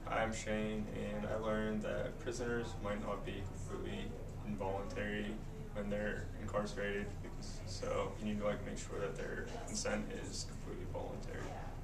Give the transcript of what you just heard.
I'm Shane, and I learned that prisoners might not be completely involuntary when they're incarcerated, so you need to make sure that their consent is completely voluntary.